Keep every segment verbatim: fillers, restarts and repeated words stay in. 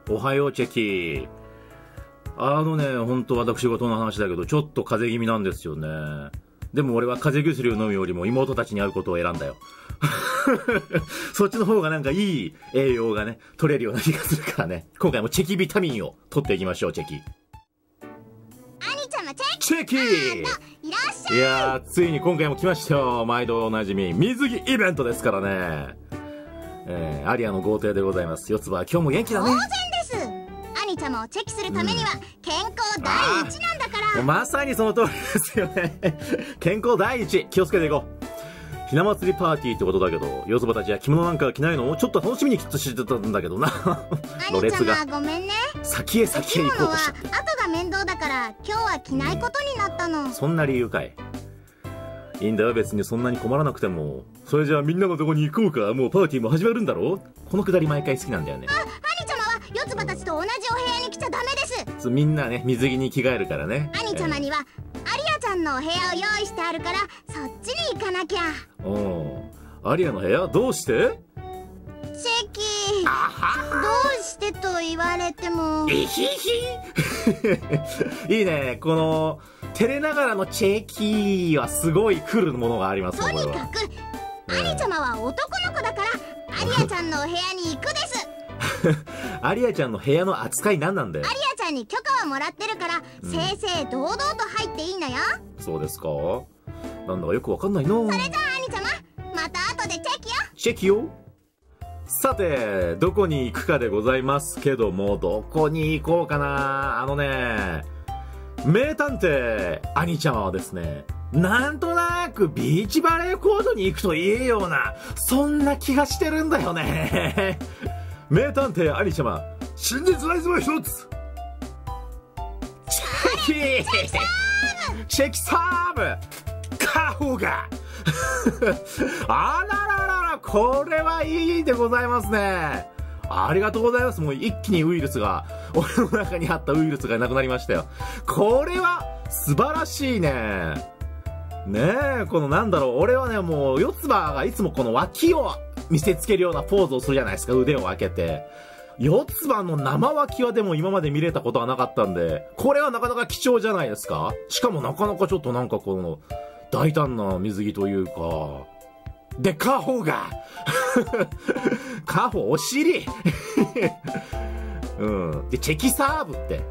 おはようチェキ。あのね、本当私事の話だけど、ちょっと風邪気味なんですよね。でも俺は風邪薬を飲むよりも妹たちに会うことを選んだよ。そっちの方がなんかいい栄養がね、取れるような気がするからね。今回もチェキビタミンを取っていきましょう、チェキ。 兄ちゃまチェキチェキいらっしゃい。 いやー、ついに今回も来ましたよ。毎度おなじみ、水着イベントですからね。えー、アリアの豪邸でございます。四つ葉、今日も元気だね。 当然です。兄ちゃまをチェキするためには、健康第一なんだから。 まさにその通りですよね。健康第一、気をつけていこう。ひな祭りパーティーってことだけど、四つ葉たちは着物なんか着ないの？ちょっと楽しみにきっとしてたんだけどな。 兄ちゃまごめんね。 先へ先へ行こうとしちゃって。 後が面倒だから今日は着ないことになったの。 そんな理由かい。いいんだよ、別にそんなに困らなくても。それじゃあみんなのとこに行こうか。もうパーティーも始まるんだろ？このくだり毎回好きなんだよね。 あ、兄ちゃまは四つ葉たちと同じお部屋に来ちゃダメです。 みんなね、水着に着替えるからね。 兄ちゃまには、アリアちゃんのお部屋を用意してあるから、そっちに行かなきゃ。 おお、アリアの部屋どうして？ チェキ、どうしてと言われても。 えひひいいね、この照れながらのチェキはすごい来るものがあります。 とにかく、兄ちゃまは男の子だからアリアちゃんのお部屋に行くです。 アリアちゃんの部屋の扱い何なんだよ。 アリアちゃんに許可はもらってるから、うん、正々堂々と入っていいのよ。 そうですか。なんだかよくわかんないの。 それじゃあ兄ちゃま、また後でチェキよ。 チェキよ。さて、どこに行くかでございますけども、どこに行こうかな。あのね、名探偵兄ちゃまはですね、なんとなくビーチバレーコートに行くといいような、そんな気がしてるんだよね。名探偵兄ちゃま、真実の合図は一つ。チェキチェキサーブカホがあらららら、これはいいでございますね。ありがとうございます。もう一気にウイルスが、俺の中にあったウイルスがなくなりましたよ。これは素晴らしいね。ねえ、このなんだろう、俺はね、もう四つ葉がいつもこの脇を見せつけるようなポーズをするじゃないですか、腕を開けて。四つ葉の生脇はでも今まで見れたことはなかったんで、これはなかなか貴重じゃないですか。しかもなかなかちょっとなんかこの、大胆な水着というか、で、カホがカホお尻うん。で、チェキサーブって。うわ、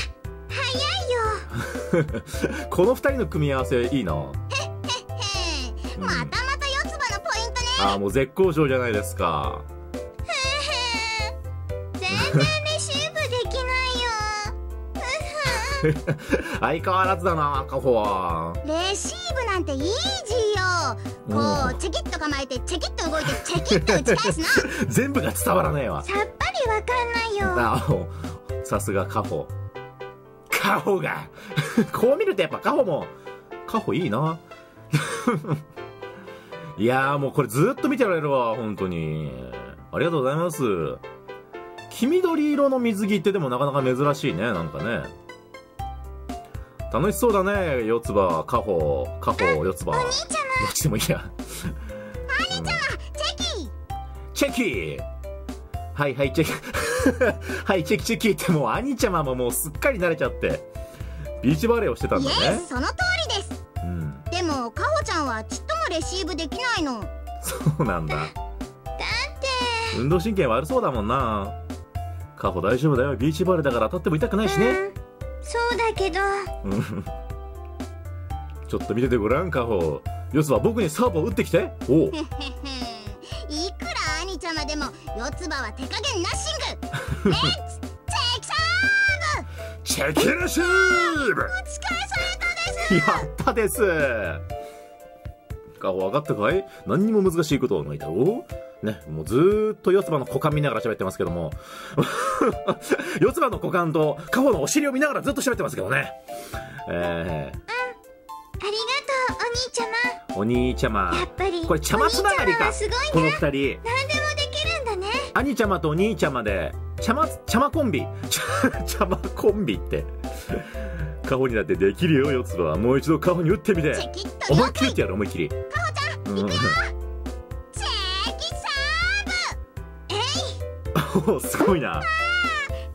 早いよ。 この二人の組み合わせいいな。へっへっへ、またまた四つ葉のポイントね。 ああ、もう絶好調じゃないですか。 へへ、全然レシーブできないよ。 相変わらずだな、カホは。 レシーブなんてイージーよ。こうチェキッと構えてチェキッと動いてチェキッと打ち返すな。 全部が伝わらねえわ。 さっぱりわかんないよ。 あ、さすがカホ。カホがこう見るとやっぱカホもカホいいな。いやー、もうこれずっと見てられるわ、本当に。ありがとうございます。黄緑色の水着ってでもなかなか珍しいね、なんかね。楽しそうだね、四つ葉、カホ、カホ、四つ葉。 お兄ちゃま。 どっちでもいいや。 兄ちゃま、チェキチェキはいはい、チェキ。はい、チェキチェキってもう兄ちゃまももうすっかり慣れちゃって、ビーチバレーをしてたんだね。 イエス、その通りです。うん。でも、カホちゃんはちっともレシーブできないの。 そうなんだ。だって。運動神経悪そうだもんな。カホ大丈夫だよ。ビーチバレーだから当たっても痛くないしね。うん、 そうだけど。 ちょっと見ててごらん、カホ。四つ葉、僕にサーブを打ってきて。おう。 いくら兄ちゃまでも、四つ葉は手加減ナッシング。レッツチェキサーブ。 チェキレシーブ。 打ち返されたです。 やったです。カホ、分かったかい？何にも難しいことはないだろうね。もうずーっと四つ葉の股間見ながら喋ってますけども。四つ葉の股間とカホのお尻を見ながらずっと喋ってますけどね。えー。 ありがとう、お兄ちゃま。 お兄ちゃま。 やっぱり。 これ、ちゃまつながりか。この二人。何でもできるんだね。 兄ちゃまとお兄ちゃまで、ちゃま、ちゃまコンビ。ちゃまコンビって。カホになってできるよ、四つ葉。もう一度カホに打ってみて。思いっきりってやる、思いっきり。カホちゃん、行くよ。チェキサーブ。えい。 お、すごいな。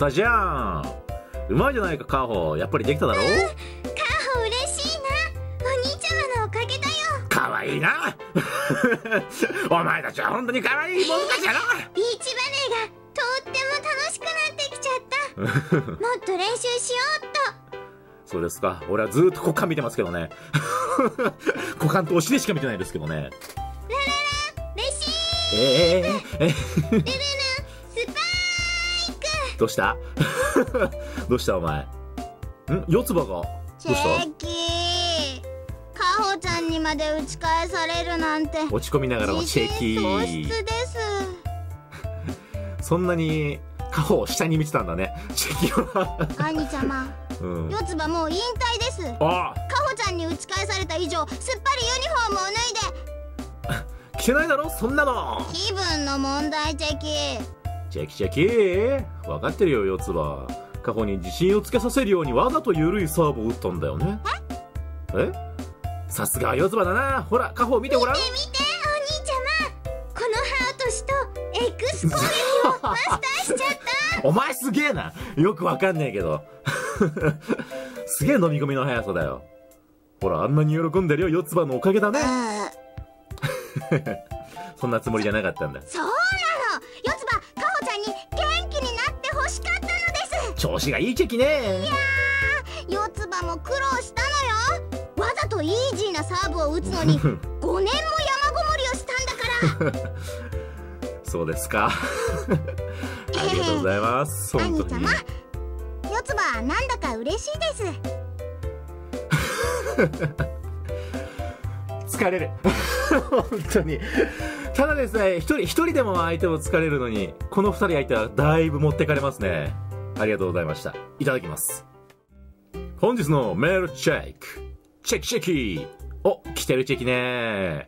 ったじゃん。うまいじゃないかカホ。やっぱりできただろ。 カホ嬉しいな。お兄ちゃまのおかげだよ。 かわいいなお前たちは本当にかわいいもんたちやな。 ビーチバレーがとっても楽しくなってきちゃったもっと練習しようっと。 そうですか。俺はずーっと股間見てますけどね股間とお尻しか見てないですけどね。 ラララレシーええー、えルルルスパイク。 どうしたどうしたお前。ん四つ葉がどうチした。 ェキー、カホちゃんにまで打ち返されるなんて落ち込みながらもチェキ自信喪ー。 失です。 そんなにカホを下に見てたんだねチェキは兄ちゃま、 うん、 四つ葉もう引退です。 あカホちゃんに打ち返された以上すっぱりユニフォームを脱いで。 着てないだろそんなの。 気分の問題。チェキチェキチェキ分かってるよ四つ葉。カホに自信をつけさせるようにわざと緩いサーブを打ったんだよね。ええさすが四つ葉だな。ほらカホ見てごらん。 見て見てお兄ちゃま、このハートシとエクス攻撃をマスターしちゃったお前すげえな。よくわかんねえけどすげえ飲み込みの速さだよ。ほらあんなに喜んでるよ四つ葉のおかげだねそんなつもりじゃなかったんだ。 そうなの。四つ葉、カホちゃんに元気になってほしかったのです。 調子がいいチェキね。 いやー、四つ葉も苦労したのよ。わざとイージーなサーブを打つのにごねんも山ごもりをしたんだからそうですかありがとうございます本当に。 兄様、四つ葉なんだか嬉しいです。 疲れる本当に。ただですね、一人一人でも相手を疲れるのにこの二人相手はだいぶ持ってかれますね。ありがとうございました。いただきます。本日のメールチェック。チェキチェキ。お、来てるチェキね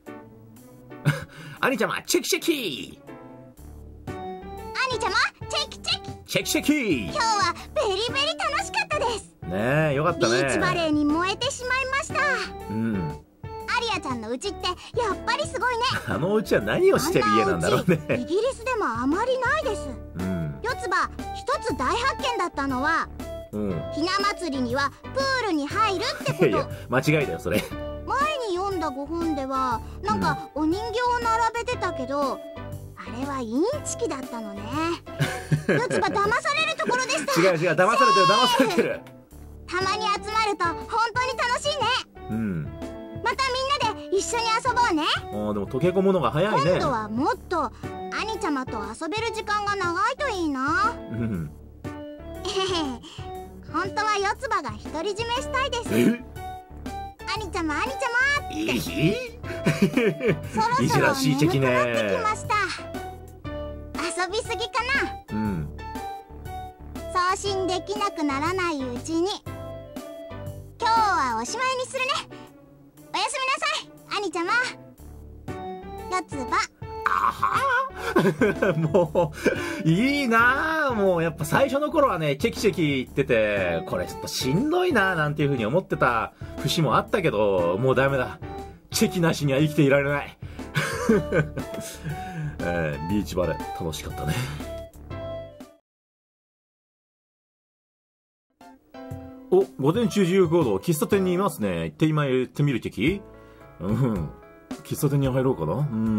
兄ちゃまチェキチェキ。 兄ちゃまチェキチェキ。 チェキチェキ。 今日はベリベリ楽しかったです。 ねえよかったね。 ビーチバレーに燃えてしまいました。 うん。 アリアちゃんのうちってやっぱりすごいね。 あのうちは何をしてる家なんだろうね。 イギリスでもあまりないです。 うん。 四つ葉、一つ大発見だったのは、 うん、 ひな祭りにはプールに入るってこと。 いやいや間違いだよそれ。 前に読んだご本ではなんかお人形を並べてたけど、うん、あれはインチキだったのね。四つ葉騙されるところでした。 違う違う騙されてる騙されてる。 たまに集まると本当に楽しいね。 うん。 またみんなで一緒に遊ぼうね。 ああでも溶け込むのが早いね。 今度はもっと兄ちゃまと遊べる時間が長いといいな。 うん。 えへへ。本当は四つ葉が独り占めしたいです。兄ちゃま兄ちゃまって。いいそろそろ眠くなってきました。遊びすぎかな。 うん。 送信できなくならないうちに今日はおしまいにするね。おやすみなさい兄ちゃま。四つ葉。 あはもういいなあ。もうやっぱ最初の頃はねチェキチェキ言っててこれちょっとしんどいななんていう風に思ってた節もあったけど、もうダメだ。チェキなしには生きていられない、えー、ビーチバレー楽しかったね。お、午前中自由行動喫茶店にいますね。行って今行ってみるチェキ。うん喫茶店に入ろうかな。うん、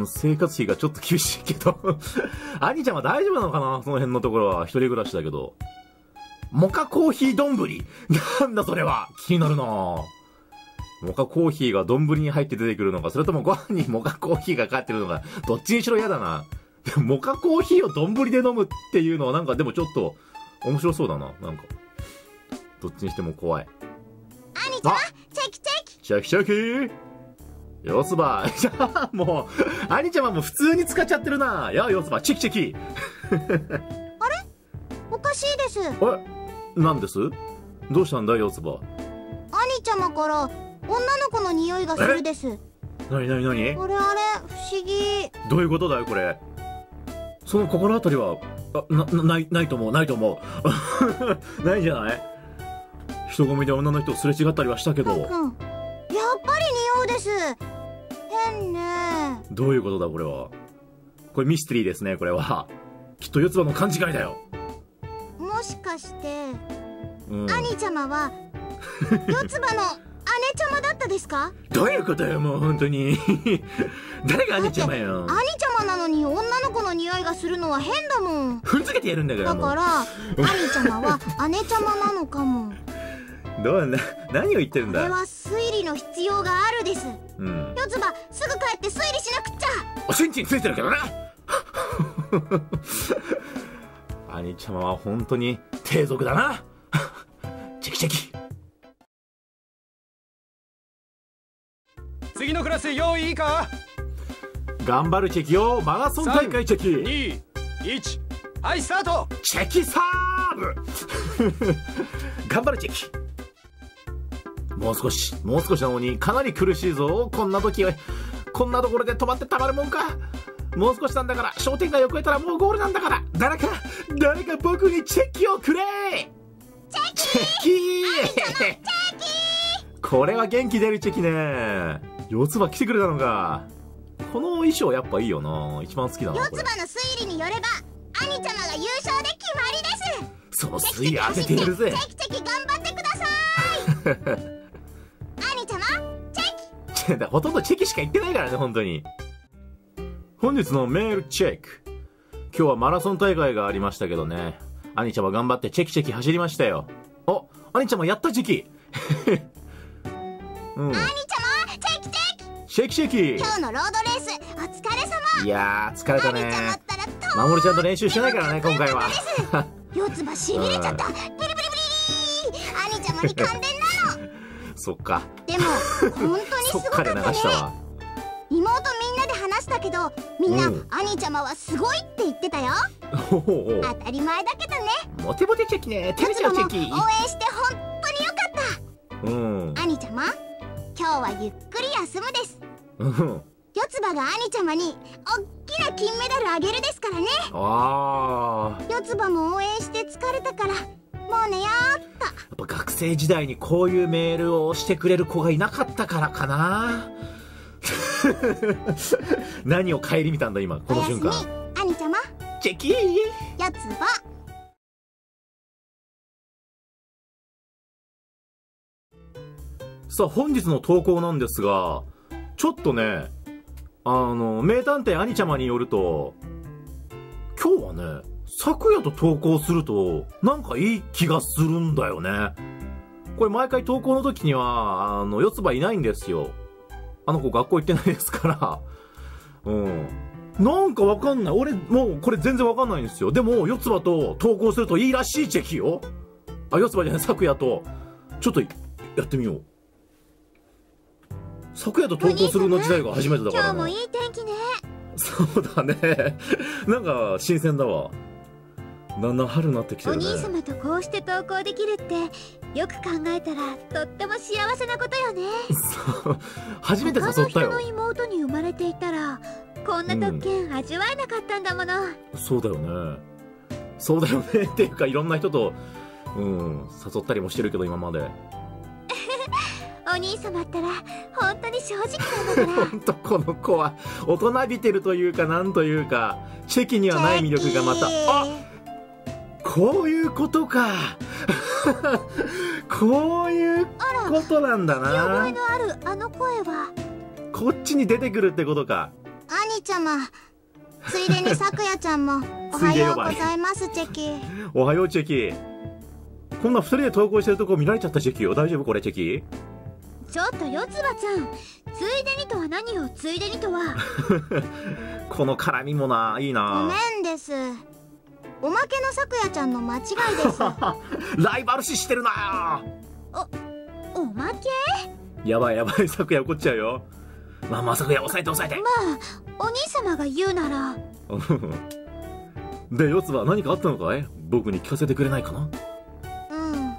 生活費がちょっと厳しいけど。兄ちゃんは大丈夫なのかなその辺のところは。一人暮らしだけど。モカコーヒー丼。なんだそれは。気になるなモカコーヒーが丼に入って出てくるのか、それともご飯にモカコーヒーがかかってるのか、どっちにしろ嫌だな。モカコーヒーを丼で飲むっていうのはなんかでもちょっと面白そうだな。なんか。どっちにしても怖い。 兄ちゃま、チェキチェキ。 チェキチェキ四つ葉。じゃあ、もう、兄ちゃまも普通に使っちゃってるな。やあ、四つ葉、チェキチェキ。 あれおかしいです。 えなんですどうしたんだ、四つ葉。 兄ちゃまから、女の子の匂いがするです。 なになになにこれあれ、不思議。 どういうことだよ、これ。その心当たりは、あ、な、な、ない、ないと思う、ないと思う。ないんじゃない人混みで女の人をすれ違ったりはしたけど。 うん、やっぱり匂うです。変ね。 どういうことだこれは。これミステリーですねこれは。きっと四つ葉の勘違いだよ。 もかして、 うん、 兄ちゃまは四つ葉の姉ちゃまだったですか？ どういうことよ、もう本当に誰が兄ちゃまよ。 兄ちゃまなのに女の子の匂いがするのは変だもん。 踏んづけてやるんだから。 だから兄ちゃまは姉ちゃまなのかも。 どうな、何を言ってるんだ。 これは推理の必要があるです。 うん、 四つ葉、すぐ帰って推理しなくっちゃ。 おちんちんついてるけどな兄ちゃまは本当に低俗だなチェキチェキ。 次のクラス用意いいか？ 頑張るチェキよ、マラソン大会チェキ。 に、いち、はいスタート。 チェキサーブ頑張るチェキ。もう少しもう少しなのにかなり苦しいぞ。こんな時はこんなところで止まってたまるもんか。もう少しなんだから、商店街を越えたらもうゴールなんだから、誰か誰か僕にチェキをくれ。 チェキチェキこれは元気出るチェキね。四つ葉来てくれたのか。この衣装やっぱいいよな、一番好きだな。 四つ葉の推理によれば兄ちゃまが優勝で決まりです。 その推理当ててやるぜ。 チェキチェキ頑張ってください兄ちゃまチェキほとんどチェキしか言ってないからね、本当に。本日のメールチェック。今日はマラソン大会がありましたけどね、兄ちゃま頑張ってチェキチェキ走りましたよ。お、兄ちゃまやったチェキうん、 兄ちゃまチェキチェキシェキシェキ。 今日のロードレースお疲れ様。 いやー疲れたね。 兄ちゃまったらまもるちゃんと練習してないからね今回は四つ葉しびれちゃった。ブリブリブリ兄ちゃまに感電なのそっか。 でも本当にすごかったね。妹みんなで話したけど、みんな、うん、兄ちゃまはすごいって言ってたよ。 おお当たり前だけどね。 モテモテチェキね。テレビのチェキ。応援して本当によかった。うん。兄ちゃま、今日はゆっくり休むです。 うん。 四つ葉が兄ちゃまにおっきな金メダルあげるですからね。 ああ。 四つ葉も応援して疲れたからもう寝よーっと。 やっぱ学生時代にこういうメールをしてくれる子がいなかったからかな何を顧みたんだ今この瞬間。 おやすみ兄ちゃま。 チェキー。 四つ葉。 さあ本日の投稿なんですが、ちょっとね、あの名探偵兄ちゃまによると、今日はね昨夜と投稿するとなんかいい気がするんだよね。これ毎回投稿の時にはあの四つ葉いないんですよ。あの子学校行ってないですからうんなんかわかんない。俺もうこれ全然わかんないんですよ。でも四つ葉と投稿するといいらしいチェキよ。あ、四つ葉じゃない、昨夜とちょっとやってみよう。昨夜と投稿するの時代が初めてだからな。 今日もいい天気ね。 そうだねなんか新鮮だわ。だんだん春になってきてるね。 お兄様とこうして投稿できるってよく考えたらとっても幸せなことよね。 そう初めて誘ったよ。他の人の妹に生まれていたらこんな特権味わえなかったんだもの、 うん、そうだよねそうだよねっていうか、いろんな人とうん誘ったりもしてるけど今までお兄様ったら本当に正直なんだから本当この子は大人びてるというかなんというか、チェキにはない魅力がまた。あ、こういうことかこういうことなんだな。 見覚えのあるあの声はこっちに出てくるってことか。 兄ちゃま、ついでにさくやちゃんもおはようございますチェキ。 おはようチェキ。こんなふたりで投稿してるとこ見られちゃったチェキよ。大丈夫これチェキ。 ちょっと四つ葉ちゃん、ついでにとは何よ。ついでにとはこの絡みもないいな。 ごめんです、おまけのさくやちゃんの間違いですライバル視してるな。 お、おまけ。 やばいやばい、さくや怒っちゃうよ。まあまあさくや抑えて抑えて。 まあお兄様が言うならで四つ葉何かあったのかい。僕に聞かせてくれないかな。 うん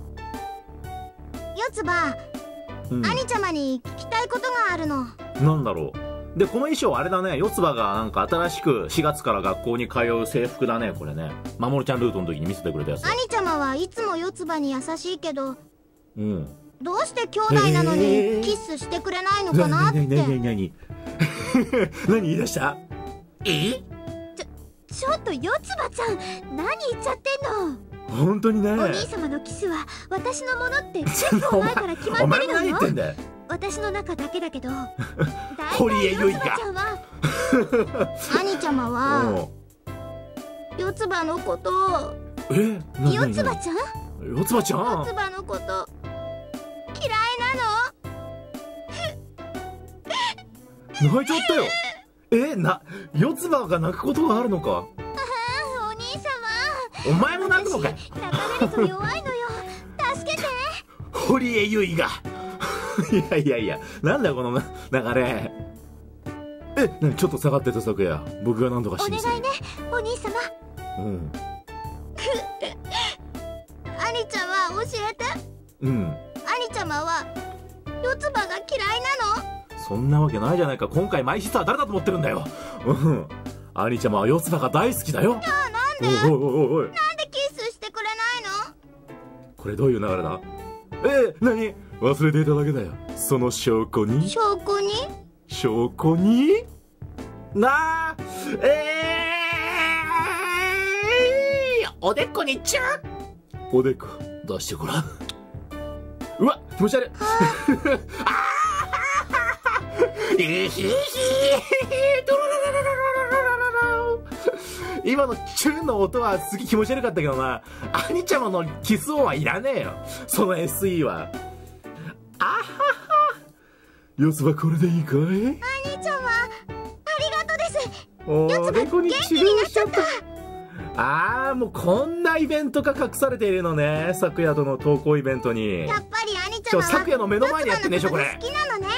四つ葉、うん、兄ちゃまに聞きたいことがあるの。 なんだろう。でこの衣装あれだね、四つ葉がなんか新しくしがつから学校に通う制服だねこれね。まもるちゃんルートの時に見せてくれたやつ。 兄ちゃまはいつも四つ葉に優しいけど、 うん、 どうして兄弟なのにキスしてくれないのかなって。 何何何何言い出した。えちょちょっと四つ葉ちゃん何言っちゃってんの。 本当にね。 お兄様のキスは私のものって結構前から決まってるのよ。 お前も何言ってんだよ。 私の中だけだけど堀江由衣が兄ちゃまは四つ葉のことをえ四つ葉ちゃん四つ葉ちゃん四つ葉のこと嫌いなの。 泣いちゃったよ。えな四つ葉が泣くことがあるのか。 お兄様お前も泣くのかい。 泣かれると弱いのよ。助けて。 堀江由衣がいやいやいや、なんだよこの流れ。え、なにちょっと下がってた昨夜。僕が何とかしてみせる。 お願いね、お兄様。 うん。 兄ちゃんは教えて。 うん。 兄ちゃまは四つ葉が嫌いなの？ そんなわけないじゃないか。今回マイシスター誰だと思ってるんだよ。うん。兄ちゃまは四つ葉が大好きだよ。 じゃあなんで？ おいおいおいおい。 なんでキスしてくれないの？ これどういう流れだ？えー、何？忘れていただけだよ。その証拠に証拠に証拠になあえー、おでこにチュー。おでこ出してごらん。うわ気持ち悪い。ああいひひ今のチューの音はすげえ気持ち悪かったけどな。兄ちゃまのキス音はいらねえよ、その エスイー は。あはは四つ葉これでいいかい。 兄ちゃまありがとうです。 お四つ葉でこに元気になっちゃった。 ああもうこんなイベントが隠されているのね、昨夜との投稿イベントに。 やっぱり兄ちゃまは昨夜の目の前にやってんでしょこれ。 好きなのね。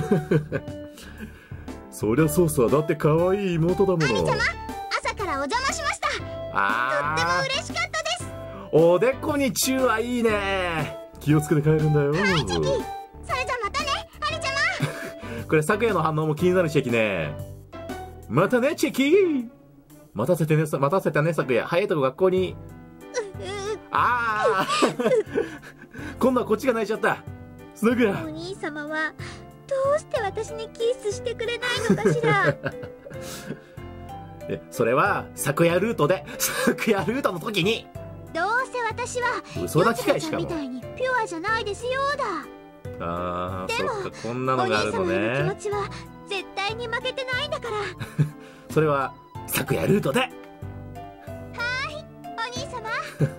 そりゃそうさ、だって可愛い妹だもの。 兄ちゃま朝からお邪魔しました。 あとっても嬉しかったです。 おでこにチューはいいね。気をつけて帰るんだよ。 はいチェキ、それじゃまたね兄ちゃま。 これ昨夜の反応も気になるチェキね。またねチェキ。待たせてね、待たせたね昨夜。早いとこ学校に。ああ今度はこっちが泣いちゃった。昨夜お兄様はどうして私にキスしてくれないのかしら。 えそれは昨夜ルートで昨夜ルートの時に。 どうせ私は嘘だ機会しかもみたいにピュアじゃないですよだ。 あーでもそっか、こんなおのがあ兄様るのね。 の気持ちは絶対に負けてないんだから。 それは昨夜ルートで。 お兄様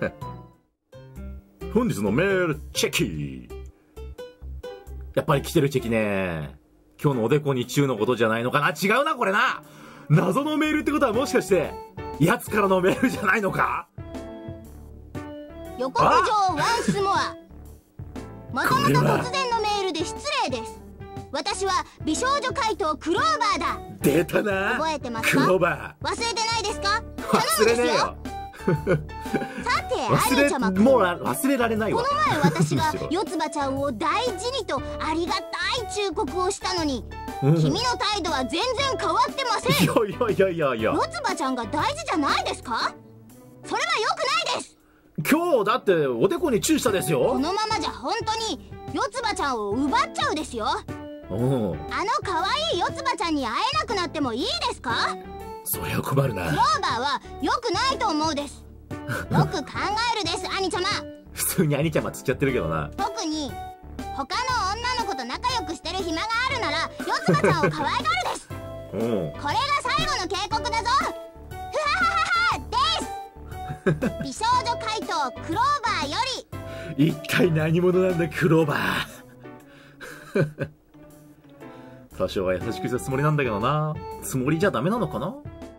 本日のメールチェキ。やっぱり来てるチェキね。今日のおでこにチューのことじゃないのかな。違うなこれな。謎のメールってことはもしかしてやつからのメールじゃないのか。 予告状ワンスモア。もともと突然のメールで失礼です。私は美少女怪盗クローバーだ。 出たな。 覚えてますか？ クローバ忘れてないですか？ ー。忘れねえよ。 さて忘兄ちゃまれもう忘れられないわ。 この前私が四つ葉ちゃんを大事にとありがたい忠告をしたのに、 うん、 君の態度は全然変わってません。 いやいやいやいやいや。 四つ葉ちゃんが大事じゃないですか？それは良くないです。 今日だっておでこにチューしたですよ。 このままじゃ本当に四つ葉ちゃんを奪っちゃうですよ。 うん、 あの可愛い四つ葉ちゃんに会えなくなってもいいですか？ そりゃ困るな。 クローバーは良くないと思うです。よく考えるです兄ちゃま。 普通に兄ちゃまつっちゃってるけどな。 特に他の女の子と仲良くしてる暇があるなら四つ葉ちゃんを可愛がるです。 うん、 これが最後の警告だぞ。ふははははです美少女怪盗クローバーより。一体何者なんだクローバー。多少は優しくしたつもりなんだけどな。つもりじゃダメなのかな。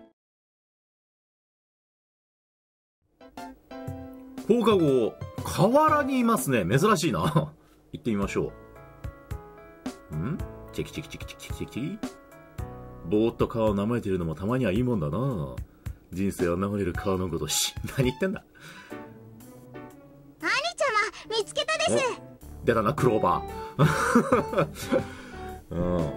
放課後河原にいますね。珍しいな。行ってみましょう。んチェキチェキチェキチェキチェキチェキ。ぼーっと川を舐めているのもたまにはいいもんだな。人生は流れる川のごとし。何言ってんだ。 兄ちゃま見つけたです。 出たなクローバー。うん、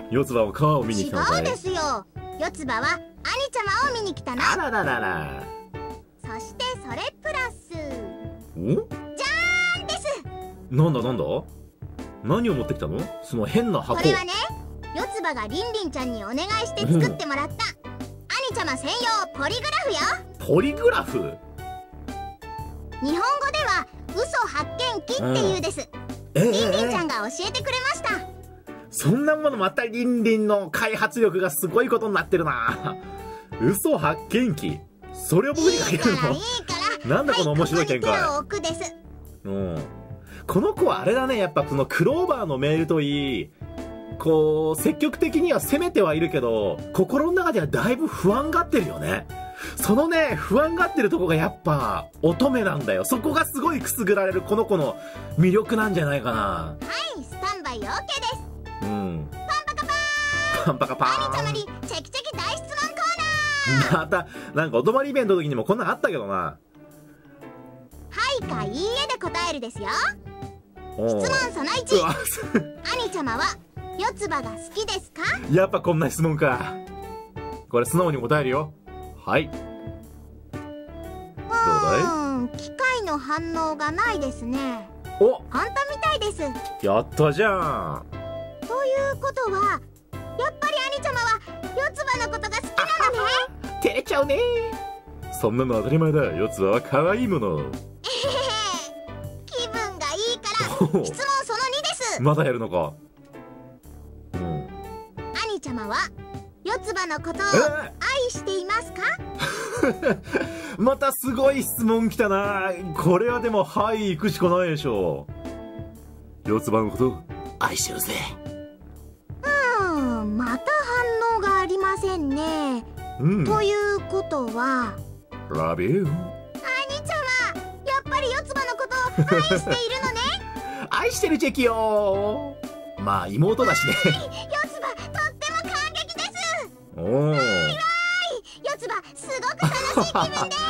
四つ葉を川を見に来たのかい。 違うですよ。四つ葉は兄ちゃまを見に来たな。 あらららら。 そしてそれプラスおじゃーんです。 なんだなんだ。何を持ってきたのその変な箱。 これはね、四つ葉がりんりんちゃんにお願いして作ってもらった、うん、兄ちゃま専用ポリグラフよ。 ポリグラフ。 日本語では嘘発見器っていうです。 えりんりんちゃんが教えてくれました。 そんなものまたりんりんの開発力がすごいことになってるな。嘘発見器、それを僕にかけるの？ いいからいいからなんだこの面白い見解。 はい、ここに手を置くです。 うん、この子はあれだね、やっぱこのクローバーのメールといい、こう積極的には攻めてはいるけど心の中ではだいぶ不安がってるよね。そのね不安がってるとこがやっぱ乙女なんだよ。そこがすごいくすぐられるこの子の魅力なんじゃないかな。 はい、スタンバイ オーケー です。 うん。 パンパカパーン。 パンパカパーン。 兄ちゃまにチェキチェキ大質問コーナー。 またなんかお泊まりイベントの時にもこんなのあったけどな。 はいかいいえで答えるですよ。質お問ーそのいち。 うわ兄ちゃまは四つ葉が好きですか？ やっぱこんな質問か。これ素直に答えるよ。はい。 うーん、機械の反応がないですね。 お、 本当みたいです。 やったじゃん。 ということはやっぱり兄ちゃまは四つ葉のことが好きなんだね。 照れちゃうね。そんなの当たり前だ。四つ葉は可愛いもの。 気分がいいから質問そのにです。 まだやるのか。うん。 兄ちゃまは四つ葉のことを愛していますか？ またすごい質問きたな。これはでもはい行くしかないでしょう。四つ葉のこと愛してるぜ。 うーん、また反応がありませんね。 うん。 ということはラビュー。 兄ちゃまやっぱり四つ葉のことを愛しているのね。 愛してるチェキよ。まあ妹だしね。 四つ葉とっても感激です。 おお。 四つ葉すごく楽しい気分です。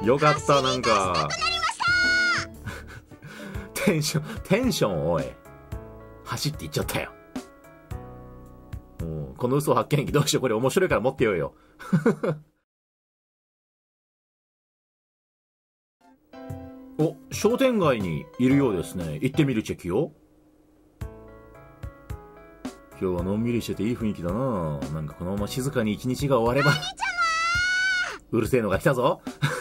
よかったなんか。 走り出したくなりました。 テンションテンションおい。走っていっちゃったよ。うん、この嘘発見器どうしよう、これ面白いから持ってよいよ。お、商店街にいるようですね。行ってみるチェキよ。今日はのんびりしてていい雰囲気だな。なんかこのまま静かに一日が終われば。うるせえのが来たぞ。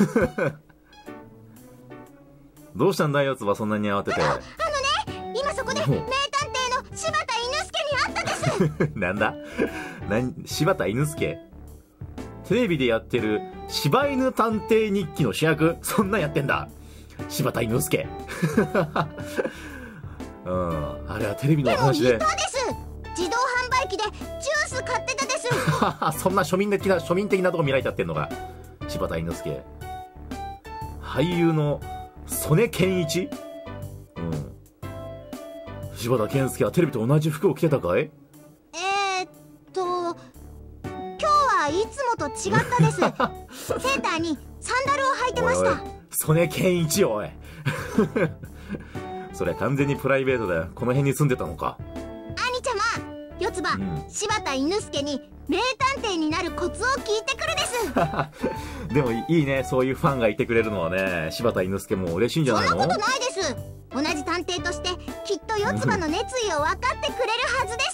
どうしたんだよ、つば、そんなに慌てて。 あのね、今そこで名探偵の柴田犬助に会ったです。 なんだなん柴田犬助、テレビでやってる柴犬探偵日記の主役、そんなんやってんだ柴田犬助。うん、あれはテレビの話で。 でも似たです。自動販売機でジュース買ってたです。 そんな庶民的な庶民的なとこ見られちゃってんのが柴田犬助。俳優の曽根健一。うん、柴田健介はテレビと同じ服を着てたかい？ えー、っと今日はいつもと違ったです。セーターにサンダルを履いてました。 曽根健一、おい。それ完全にプライベートだよ。この辺に住んでたのか。 兄ちゃま、四つ葉、うん、柴田犬助に名探偵になるコツを聞いてくるです。 でもいいね、そういうファンがいてくれるのはね。柴田犬助も嬉しいんじゃないの？ そんなことないです。同じ探偵としてきっと四つ葉の熱意を分かってくれるはずです。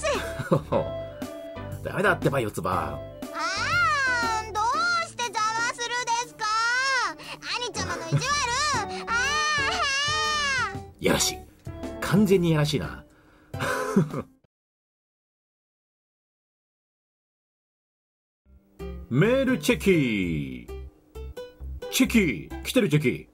ダメだってば、四つ葉。 あー、どうして邪魔するですか？兄ちゃまの意地悪。あー、 やらしい。完全にやらしいな。メールチェキチェキ来てるチェキ。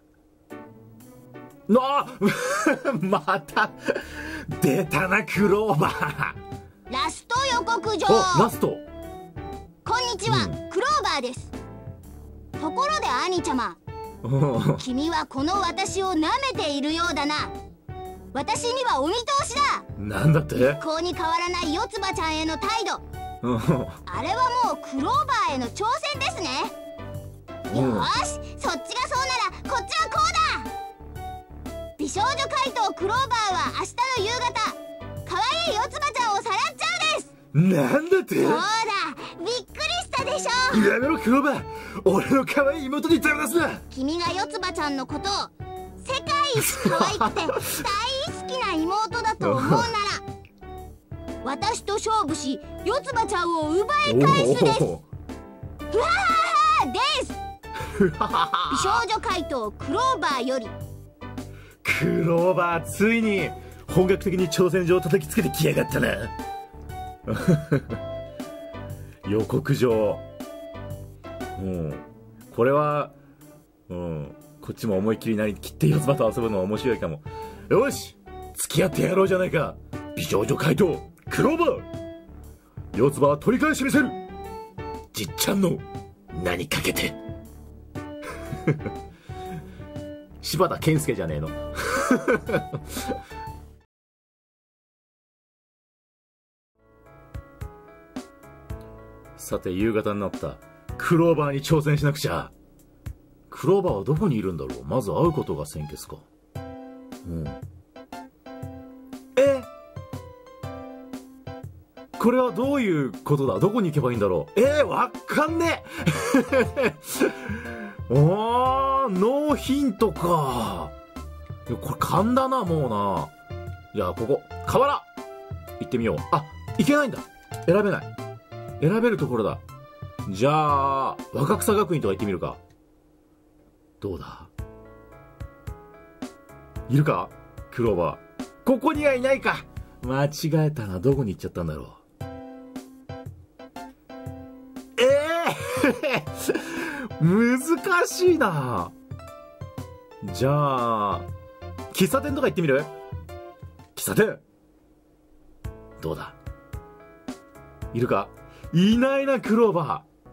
なまた出たな、クローバー。 ラスト予告状。 お、ラスト。 こんにちは、うん、クローバーです。ところで兄ちゃま、君はこの私を舐めているようだな。私にはお見通しだ。 なんだって？ 一向に変わらない四つ葉ちゃんへの態度。あれはもうクローバーへの挑戦ですね。よーし、そっちがそうならこっちはこうだ。美少女怪盗クローバーは明日の夕方、可愛い四つ葉ちゃんをさらっちゃうです。 なんだって？ そうだ、びっくりしたでしょ。 やめろクローバー、俺の可愛い妹に手を出すな。 君が四つ葉ちゃんのことを世界一可愛くて大好きな妹だと思うなら私と勝負し四つ葉ちゃんを奪い返すです。ふわーです。美少女怪盗クローバーよりクローバー、ついに本格的に挑戦状を叩きつけてきやがったな。予告状。うん。これは、うん。こっちも思いっきりなり切って四つ葉と遊ぶのは面白いかも。よし、付き合ってやろうじゃないか。美少女怪盗クローバー。四つ葉は取り返し見せる。じっちゃんの名にかけて。柴田健介じゃねえの。さて夕方になった。クローバーに挑戦しなくちゃ。クローバーはどこにいるんだろう。まず会うことが先決か。うん。え、これはどういうことだ。どこに行けばいいんだろう。えー、わかんねえ。おー、ノーヒントか。いや、これ勘だな、もうな。じゃあ、ここ、河原行ってみよう。あ、行けないんだ。選べない。選べるところだ。じゃあ、若草学院とか行ってみるか。どうだ、いるかクローバー。ここにはいないか。間違えたな。どこに行っちゃったんだろう。ええー、難しいな。じゃあ喫茶店とか行ってみる。喫茶店どうだ、いるか。いないな、クローバー。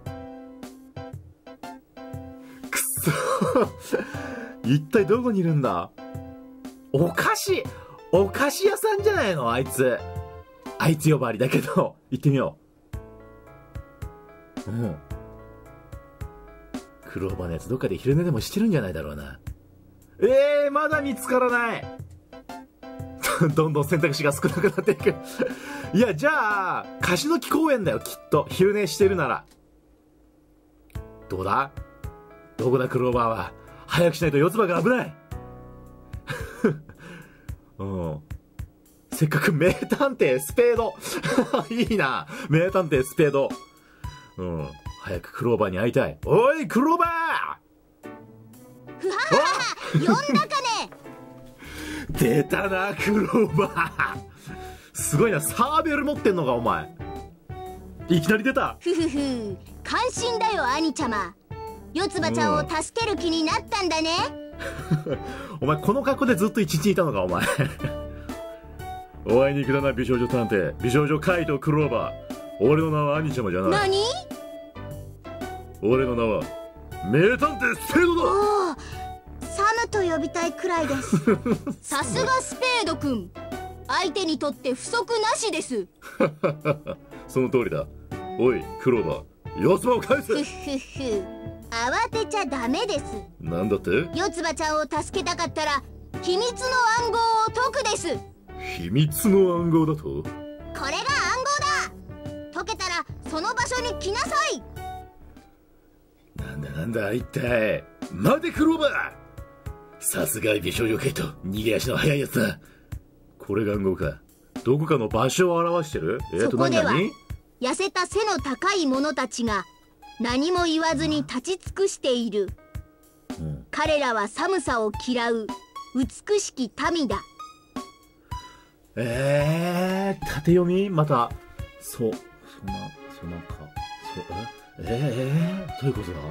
くそ一体どこにいるんだ。お菓子お菓子屋さんじゃないの、あいつ。あいつ呼ばわりだけど行ってみよう。うん。クローバーのやつどっかで昼寝でもしてるんじゃないだろうな。えー、まだ見つからない。どんどん選択肢が少なくなっていく。いや、じゃあ樫の木公園だよ、きっと。昼寝してるなら。どうだ、どこだクローバーは。早くしないと四つ葉が危ない。うん。せっかく名探偵スペード。いいな、名探偵スペード。うん。早くクローバーに会いたい。おいクローバー。 ふはは、呼んだかね。 出たな、クローバー。すごいな、サーベル持ってんのかお前。いきなり出た。 ふふふ、感心だよ兄ちゃま。四つ葉ちゃんを助ける気になったんだね。 お前この格好でずっと一日いたのかお前。お会いに行くだな、美少女探偵、美少女怪盗クローバー。俺の名は兄ちゃまじゃない。 何？ 俺の名は名探偵スペードだ。 おお、サムと呼びたいくらいです。さすがスペード君、相手にとって不足なしです。 その通りだ。おいクローバー、四つ葉を返せ。 ふふふ、慌てちゃダメです。 なんだって。 四つ葉ちゃんを助けたかったら秘密の暗号を解くです。 秘密の暗号だと。 これが暗号だ。解けたらその場所に来なさい。 なんだなんだ一体。待てクローバー、さすが美少女怪盗、逃げ足の速いやつだ。これが暗号か。どこかの場所を表してる。えー、とそこでは何々 痩せた背の高い者たちが何も言わずに立ち尽くしている。 うん、 彼らは寒さを嫌う美しき民だ。 えー、縦読みまた。そ、そな、そなか、そ、え、えー、どういうことだ。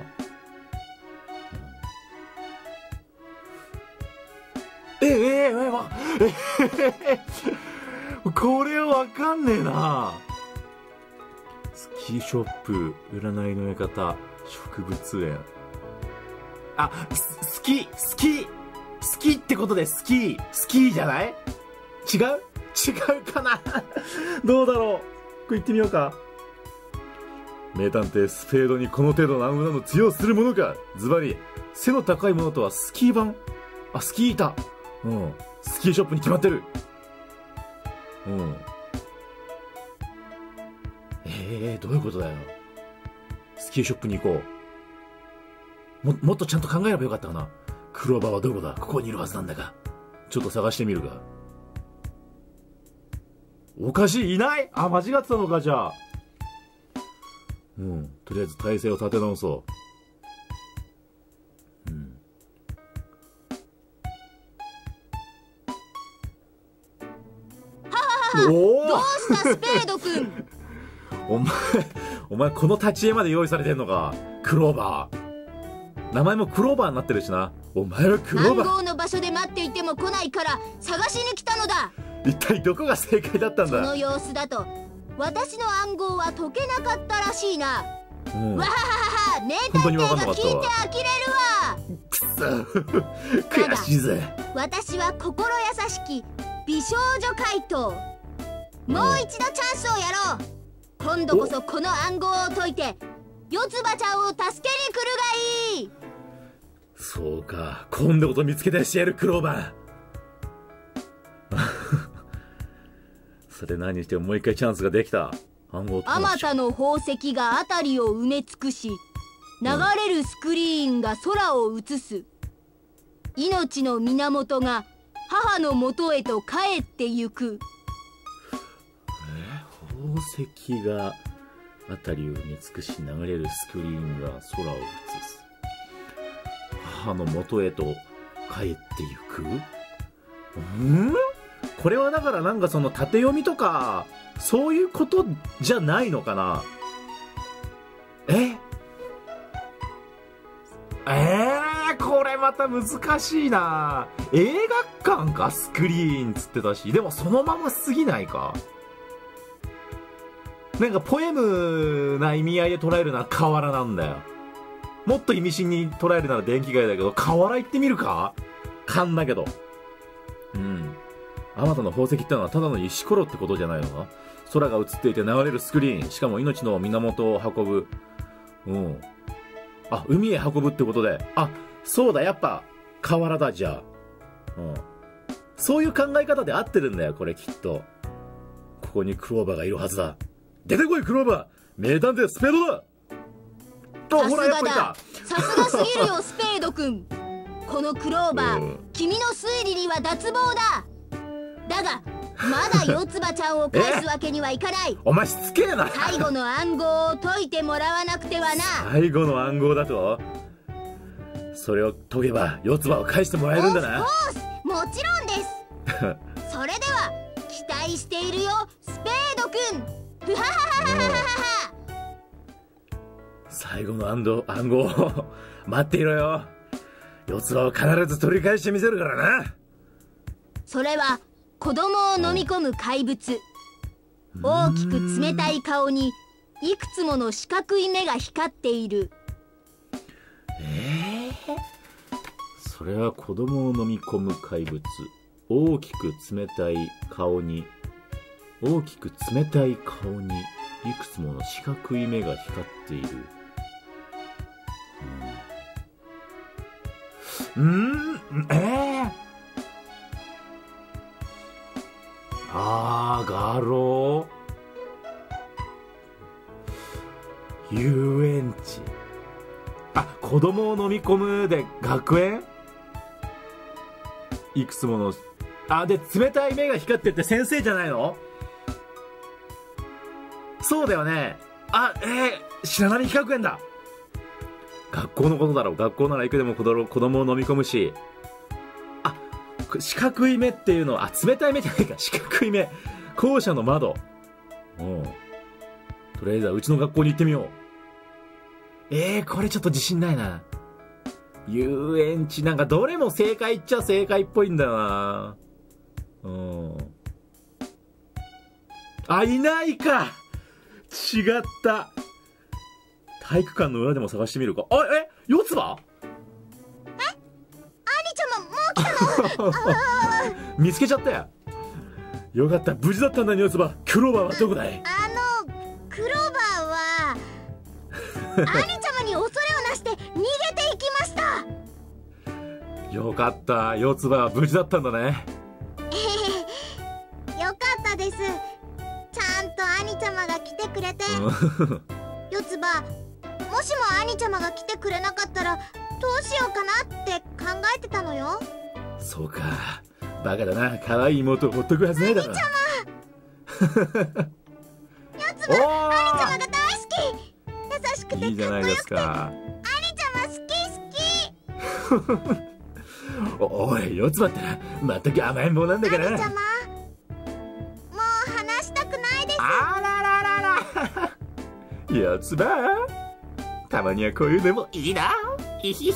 え、えー、えー、わ、えー、これわかんねえな。スキーショップ、占いの館、植物園。あ、ス、スキー、スキー、スキーってことでスキー、スキーじゃない？違う？違うかな。どうだろう。これ行ってみようか。名探偵スペードにこの程度の暗号など通用するものか。ズバリ背の高いものとはスキー板。あ、スキー板。うん、スキーショップに決まってる。うん。えー、どういうことだよ。スキーショップに行こう。も、もっとちゃんと考えればよかったかな。クローバーはどこだ。ここにいるはずなんだが。ちょっと探してみるか。おかしい、いない。あ、間違ってたのか、じゃあ。うん、とりあえず体勢を立て直そう。うん。 どうしたスペードくん。 お前お前この立ち絵まで用意されてんのか。クローバー、名前もクローバーになってるしな。お前はクローバー。 暗号の場所で待っていても来ないから探しに来たのだ。 一体どこが正解だったんだ。 その様子だと私の暗号は解けなかったらしいな。 うん、 わははは、名探偵が聞いて呆れるわ。 くそ悔しいぜ。 私は心優しき美少女怪盗。もう一度チャンスをやろう。今度こそこの暗号を解いて四つ葉ちゃんを助けに来るがいい。 そうか、今度こそ見つけ出してやるクローバー。それ何にしてももう一回チャンスができた。暗号あまたの宝石が辺りを埋め尽くし、流れるスクリーンが空を映す。命の源が母のもとへと帰ってゆく。 宝石が辺りを埋め尽くし、流れるスクリーンが空を映す。母の元へと帰ってゆく。ん？これはだからなんかその縦読みとかそういうことじゃないのかな。ええー、これまた難しいな。映画館かスクリーンつってたし、でもそのまますぎないか。なんかポエムな意味合いで捉えるなら河原なんだよ。もっと意味深に捉えるなら電気街だけど、河原行ってみるか。勘だけど。うん。あまたの宝石ってのはただの石ころってことじゃないのか。空が映っていて流れるスクリーン、しかも命の源を運ぶ。うん。あ、海へ運ぶってことで。あ、そうだ、やっぱ河原だ、じゃあ。うん。そういう考え方で合ってるんだよ、これきっと。ここにクローバーがいるはずだ。出てこいクローバー、名探偵スペードだ。 さすがだ、さすがすぎるよスペードくん。このクローバー、うん、君の推理には脱帽だ。だがまだ四つ葉ちゃんを返すわけにはいかない。 お前しつけえな。 最後の暗号を解いてもらわなくてはな。 最後の暗号だと。それを解けば四つ葉を返してもらえるんだな。 オフコース、もちろんですそれでは期待しているよスペードくん。ふはははははは。 最後の暗号、暗号を待っていろよ。四つ葉を必ず取り返してみせるからな。 それは子供を飲み込む怪物。大きく冷たい顔にいくつもの四角い目が光っている。 えー、それは子供を飲み込む怪物。大きく冷たい顔に大きく冷たい顔にいくつもの四角い目が光っている。うん、んえー、あー、画廊、遊園地。あ、子供を飲み込むで学園。いくつもの、あ、で冷たい目が光ってって先生じゃないの？そうだよね。あ、えー、白波学園だ。学校のことだろう。学校ならいくでも子供、子供を飲み込むし。あ、四角い目っていうのは、あ、冷たい目じゃないか。四角い目。校舎の窓。うん。とりあえずはうちの学校に行ってみよう。えー、これちょっと自信ないな。遊園地なんかどれも正解っちゃ正解っぽいんだよな。うん。あ、いないか。違った。体育館の裏でも探してみるか。あ、え、四つ葉？ え、アニちゃまもう来たの？ 見つけちゃったよ。よかった、無事だったんだね、四つ葉。クローバーはどこだい？ あの、クローバーはアニちゃまに恐れをなして逃げていきました。 よかった、四つ葉は無事だったんだね。 よかったです。ちゃんとアニちゃまが来てくれて。四つ葉、もしもアニちゃまが来てくれなかったらどうしようかなって考えてたのよ。 そうか、バカだな。可愛い妹をほっとくはずないだろ。アニちゃま四つ葉、アニちゃまが大好き。優しくていいじゃないですか。 アニちゃま好き好き。 お, おい、四つ葉ってな、全く甘えん坊なんだから。 アニちゃま、もう話したく四つ葉、たまにはこういうのもいいな。ひひひ。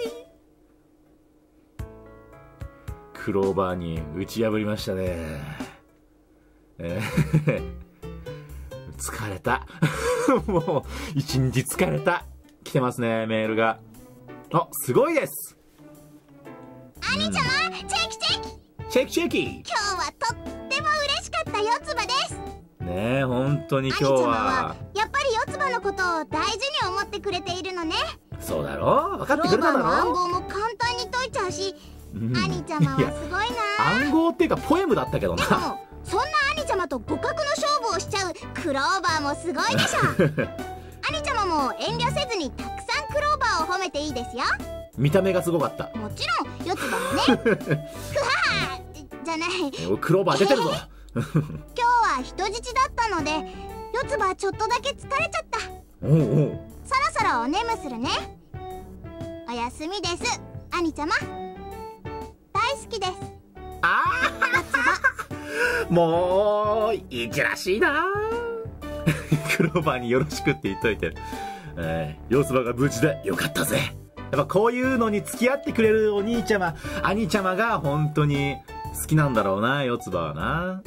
クローバーに打ち破りましたね。えー、疲れた。もう一日疲れた。来てますね、メールが。あ、すごいです。 兄ちゃま、チェキチェキ。 チェキチェキ。 今日はとっても嬉しかった四つ葉です。 ねえ、本当に今日は。 兄ちゃまはやっぱり四つ葉のことを大事に思ってくれているのね。 そうだろ、分かってくれただろ。 クローバーの暗号も簡単に解いちゃうし、うん、兄ちゃまはすごいな。 暗号っていうかポエムだったけどな。 でもそんな兄ちゃまと互角の勝負をしちゃうクローバーもすごいでしょ。兄ちゃまも遠慮せずにたくさんクローバーを褒めていいですよ。 見た目がすごかった。 もちろん四つ葉もね。ふはーじゃない。 クローバー出てるぞ。 今日は人質だったので四つ葉ちょっとだけ疲れちゃった。 おうおう。 そろそろお眠するね。おやすみです、兄ちゃま。大好きです。 ああ、もういじらしいな。クローバーによろしくって言っといて、えー、四つ葉が無事でよかったぜ。やっぱこういうのに付き合ってくれるお兄ちゃま、兄ちゃまが本当に好きなんだろうな、四つ葉はな。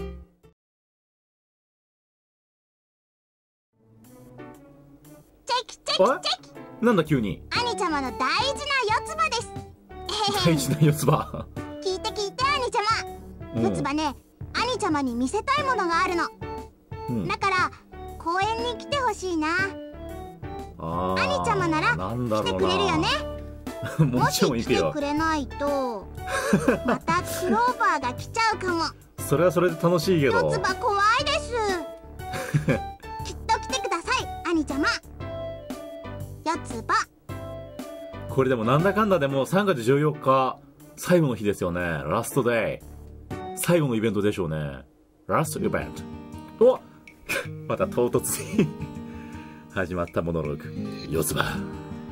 チェキチェキチェキ。 なんだ急に。 兄ちゃまの大事な四つ葉です。 大事な四つ葉。 聞いて聞いて兄ちゃま。四つ葉ね、兄ちゃまに見せたいものがあるの。うん、だから公園に来てほしいな。あ兄ちゃまなら来てくれるよね。もし来てくれないとまたクローバーが来ちゃうかも。 それはそれで楽しいけど。 四つ葉怖いです。きっと来てください、兄ちゃま。四つ葉。 これでもなんだかんだでもさんがつじゅうよっか最後の日ですよね。ラストデイ。最後のイベントでしょうね。ラストイベント。おまた唐突に始まったモノローグ。四つ葉。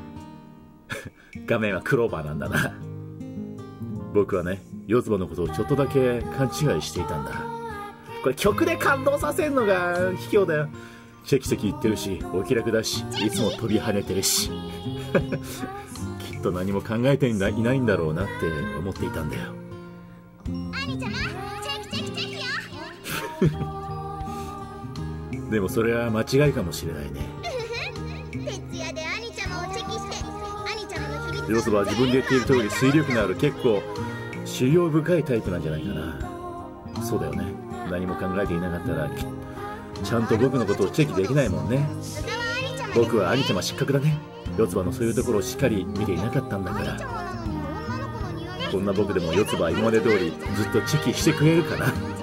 画面はクローバーなんだな。僕はね、四つ葉のことをちょっとだけ勘違いしていたんだ。これ曲で感動させるのが卑怯だよ。チェキチェキ言ってるし、お気楽だし、いつも飛び跳ねてるし。きっと何も考えていないんだろうなって思っていたんだよ。 兄ちゃま、チェキチェキチェキよ。 でもそれは間違いかもしれないね。 徹夜で兄ちゃまをチェキして兄ちゃまの秘密。 四つ葉は自分で言っている通り推力のある結構修養深いタイプなんじゃないかな。そうだよね。何も考えていなかったらちゃんと僕のことをチェキできないもんね。僕は兄ちゃま失格だね。四つ葉のそういうところをしっかり見ていなかったんだから。こんな僕でも四つ葉は今まで通りずっとチェキしてくれるかな。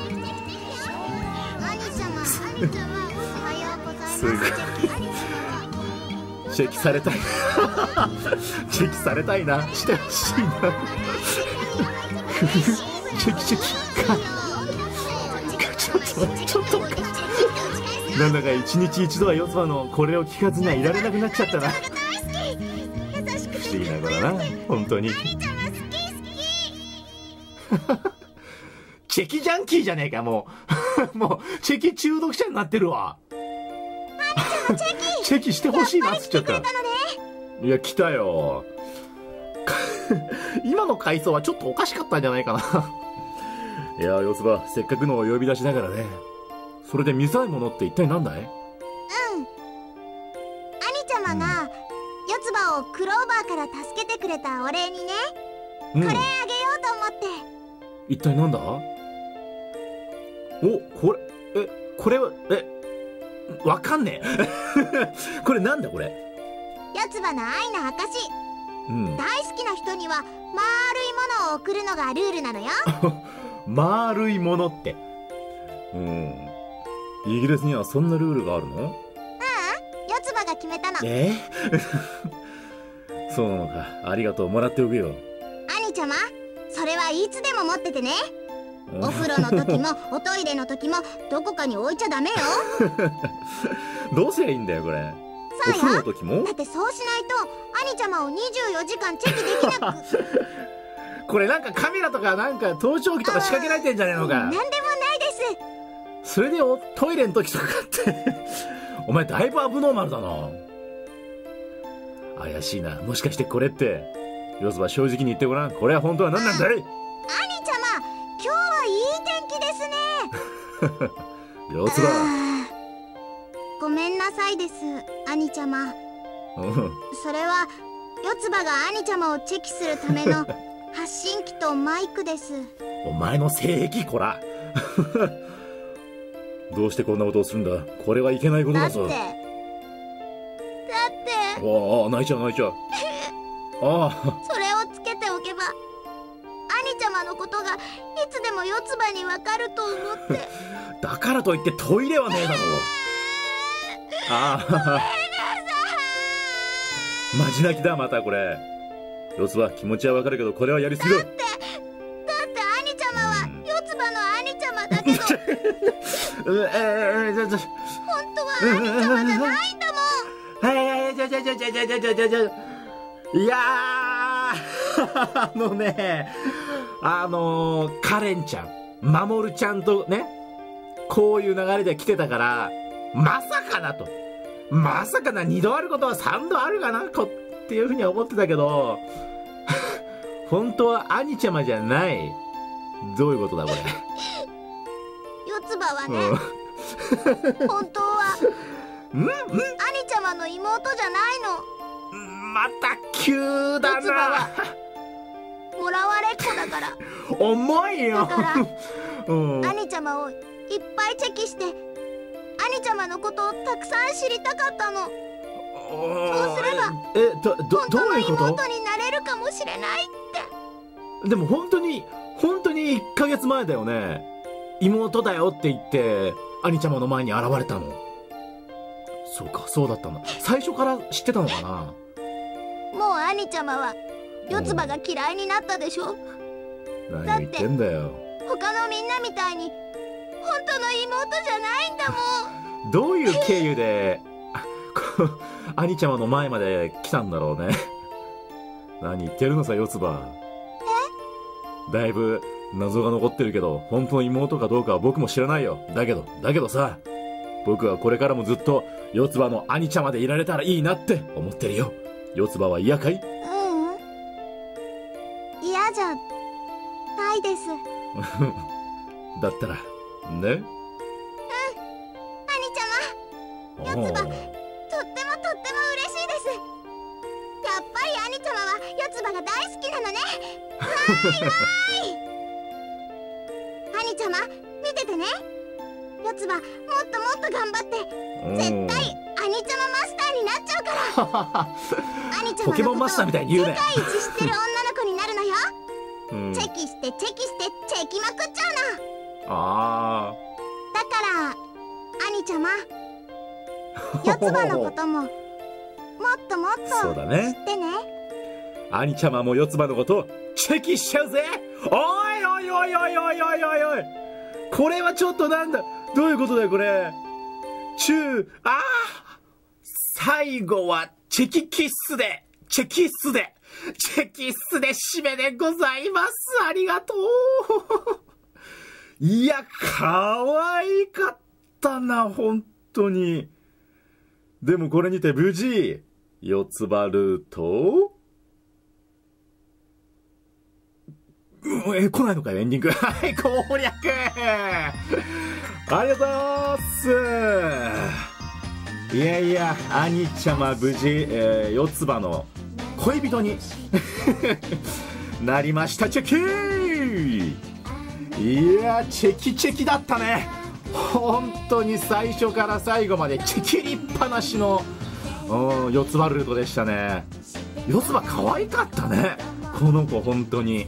すごいチェキされたい。チェキされたいな。してほしいな。チェキチェキか。ちょっと待って、ちょっと待って。なんだか一日一度は四つ葉のこれを聞かずにはいられなくなっちゃったな。不思議な子だな、本当に。チェキジャンキーじゃねえか、もう。もうチェキ中毒者になってるわ。 チェキチェキしてほしいなっつっちゃった。いや、来たよ。今の回想はちょっとおかしかったんじゃないかな。いや、四つ葉、せっかくのお呼び出しだからね。それで見せたいものって一体なんだい？うん。 兄ちゃまが四つ葉をクローバーから助けてくれたお礼にね、うん、これあげようと思って。 一体なんだ？お、これ、え、これは、え、わかんねえ。これなんだこれ。 四つ葉の愛の証。うん、大好きな人には丸いものを送るのがルールなのよ。 丸いものって。うん。イギリスにはそんなルールがあるの？うん、 四つ葉が決めたの。 えー、そうなのか。ありがとう、もらっておくよ。 兄ちゃま、それはいつでも持っててね。お風呂の時もおトイレの時もどこかに置いちゃダメよ。 どうすりゃいいんだよこれ。 そうよ。 お風呂の時も？ だってそうしないと兄ちゃまをにじゅうよじかんチェキできなく。 これなんかカメラとかなんか盗聴器とか仕掛けられてんじゃねえのか。 なんでもないです。 それでおトイレの時とかってお前だいぶアブノーマルだな。怪しいな。もしかしてこれって四つ葉、正直に言ってごらん。これは本当は何なんだい？ 兄ちゃま、今日はいい天気ですね。 四つ葉、 ごめんなさいです、兄ちゃま。 うん、 それは四つ葉が兄ちゃまをチェキするための発信機とマイクです。 お前の性癖こら。どうしてこんなことをするんだ。これはいけないことだぞ。 だってだってああ、泣いちゃう泣いちゃう。ああ、 それをつけておけば兄ちゃまのことがいつでも四つ葉にわかると思って。 だからといってトイレはねえだろ。ああ、マジ泣きだまたこれ。四つ葉、気持ちはわかるけどこれはやりすぎだ。 だってだって兄ちゃまは四つ葉の兄ちゃまだけどうえええ、ちょちょ、 本当は兄ちゃまじゃないんだもん。 はいはいはい、ちょちょちょちょちょちょちょちょちょ。いやーあのね、あのー、カレンちゃん、マモルちゃんとね、こういう流れで来てたから、まさかなと。まさかな、二度あることは三度あるかなこっていうふうには思ってたけど、本当は兄ちゃまじゃない。どういうことだこれ。 四つ葉はね、 うん、 本当はうんうん、 兄ちゃまの妹じゃないの。 また急だ四つ葉な。 はもらわれっ子だから。 重いよ。 だからうん、 兄ちゃまをいっぱいチェキして兄ちゃまのことをたくさん知りたかったの。そうすればえ、ど、ど、 本当のどういうこと？ 妹になれるかもしれないって。 でも本当に本当にいっかげつまえだよね。妹だよって言って兄ちゃまの前に現れたの。そうか、そうだったんだ。最初から知ってたのかな。 もう兄ちゃまは四つ葉が嫌いになったでしょ。 何言ってんだよ。 他のみんなみたいに本当の妹じゃないんだもん。 どういう経由でこ兄ちゃまの前まで来たんだろうね。何言ってるのさ、四つ葉。え？だいぶ謎が残ってるけど、本当の妹かどうかは僕も知らないよ。だけどだけどさ、僕はこれからもずっと四つ葉の兄ちゃまでいられたらいいなって思ってるよ。四つ葉は嫌かい？ ううん、嫌じゃないです。 だったらね。 うん、兄ちゃま、四つ葉とってもとっても嬉しいです。やっぱり兄ちゃまは四つ葉が大好きなのね。わーいわーい。兄ちゃま見ててね。四つ葉もっともっと頑張って絶対兄ちゃまマスターになっちゃうから。兄ちゃまのことをポケモンマスターみたいに言うね。 世界一知ってる女の子になるのよ。 うん、 チェキしてチェキしてチェキまくっちゃうの。 ああ。 だから兄ちゃま、四つ葉のことももっともっとそうだね。 知ってね。 兄ちゃまも四つ葉のことをチェキしちゃうぜ。おいおいおいおいおいおいおいおい。これはちょっとなんだ。どういうことだよこれ。チュー、ああ。最後はチェキキッスで、チェキッスで、チェキッスで締めでございます。ありがとう。いや、可愛かったな、本当に。でもこれにて無事、四つ葉ルート、うえ、来ないのかよ、エンディング。はい、攻略ありがとうございます。いやいや、兄ちゃま無事、えー、四つ葉の恋人になりました。チェキー。いや、チェキチェキだったね。本当に最初から最後までチェキりっぱなしの四つ葉ルートでしたね。四つ葉可愛かったね、この子本当に。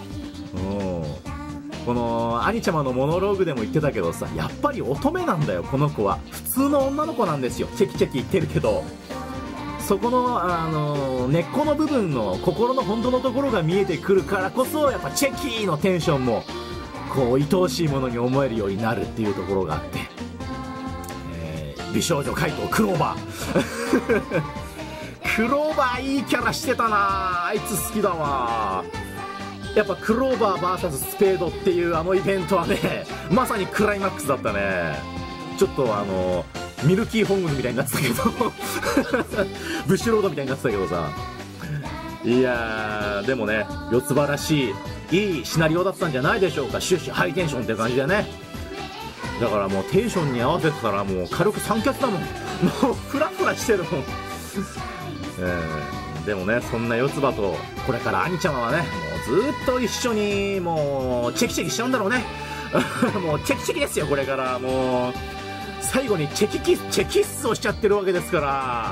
この兄ちゃまのモノローグでも言ってたけどさ、やっぱり乙女なんだよ、この子は。普通の女の子なんですよ。チェキチェキ言ってるけど、そこの、あの根っこの部分の心の本当のところが見えてくるからこそ、やっぱチェキのテンションもこう愛おしいものに思えるようになるっていうところがあって、えー、美少女怪盗クローバークローバーいいキャラしてたな。あいつ好きだわ。やっぱクローバー ブイエス スペードっていうあのイベントはね、まさにクライマックスだったね。ちょっとあのミルキー本軍みたいになってたけどブッシュロードみたいになってたけどさ、いやーでもね、四つ葉らしいいいシナリオだったんじゃないでしょうか。終始ハイテンションって感じでね。だからもうテンションに合わせてたらもう軽く三脚だもん、もうフラフラしてるもんえー、でもね、そんな四つ葉とこれから兄ちゃまはね、もうずっと一緒にもうチェキチェキしちゃうんだろうねもうチェキチェキですよ、これからもう最後にチェキキスチェキッスをしちゃってるわけですから、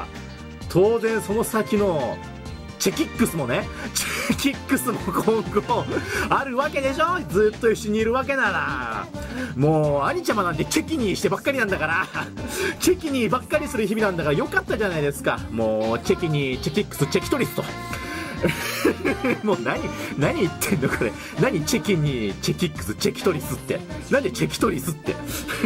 当然その先のチェキックスもね、チェキックスも今後あるわけでしょ。ずっと一緒にいるわけなら、もう兄ちゃまなんてチェキニーしてばっかりなんだからチェキニーばっかりする日々なんだからよかったじゃないですか。もうチェキニー、チェキックス、チェキトリスともう何何言ってんのこれ。何チェキニー、チェキックス、チェキトリスって。なんでチェキトリスって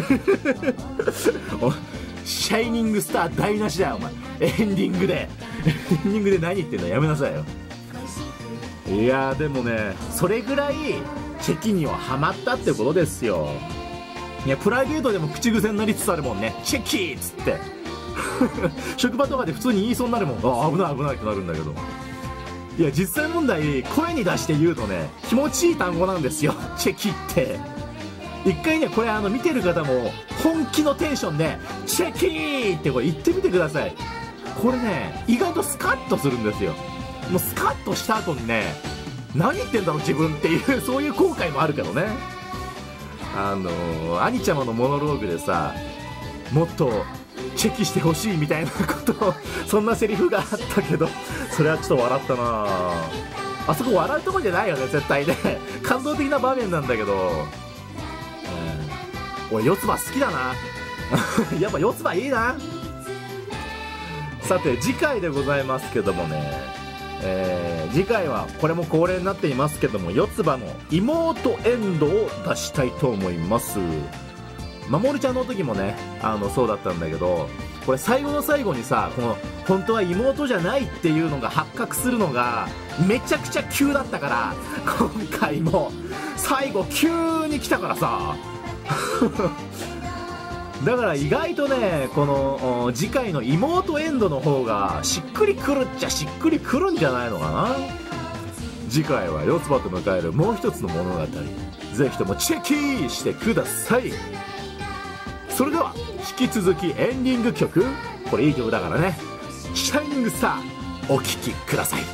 おシャイニングスター台無しだよお前。エンディングでエンディングで何言ってんのやめなさいよ。いやーでもね、それぐらいチェキにはハマったってことですよ。いやプライベートでも口癖になりつつあるもんね、チェキーっつって職場とかで普通に言いそうになるもん。あ、危ない危ないってなるんだけど、いや実際問題声に出して言うとね、気持ちいい単語なんですよチェキって。一回ね、これあの見てる方も本気のテンションでチェキーってこれ言ってみてください。これね、意外とスカッとするんですよ。もうスカッとした後にね、何言ってんだろう自分っていうそういう後悔もあるけどね。あのー、兄ちゃまのモノローグでさ、もっとチェキしてほしいみたいなことをそんなセリフがあったけど、それはちょっと笑ったな。あそこ笑うとこじゃないよね絶対ね感動的な場面なんだけど、俺四つ葉好きだなやっぱ四つ葉いいな。さて次回でございますけどもね、えー、次回はこれも恒例になっていますけども、四つ葉の妹エンドを出したいと思います。まもるちゃんの時もね、あのそうだったんだけど、これ最後の最後にさ、この本当は妹じゃないっていうのが発覚するのがめちゃくちゃ急だったから、今回も最後急に来たからさだから意外とね、この次回の妹エンドの方がしっくりくるっちゃしっくりくるんじゃないのかな。次回は四つ葉と迎えるもう一つの物語、ぜひともチェキーしてください。それでは引き続きエンディング曲、これいい曲だからね、シャイニングスターお聴きください。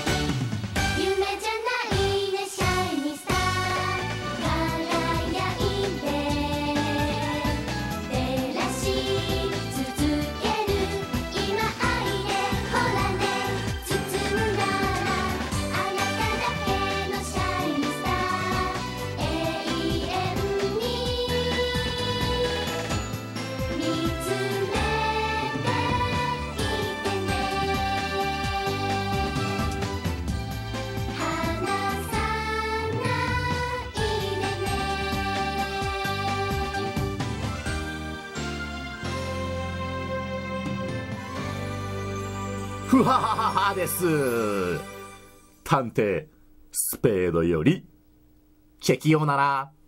ふははははです。探偵スペードよりチェキオなら。